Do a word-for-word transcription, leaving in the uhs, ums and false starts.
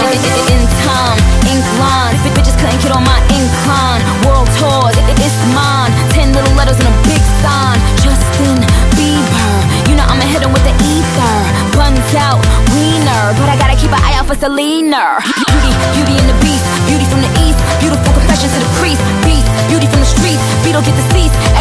In time, ink lines, bitches couldn't get on my incline. World tours, it's mine. Ten little letters and a big sign. Justin Bieber, you know I'ma hit him with the ether. Buns out, wiener, but I gotta keep an eye out for Selena. Beauty, beauty and the beast, beauty from the east. Beautiful confessions to the priest. Beast, beauty from the streets. Beetle get deceased.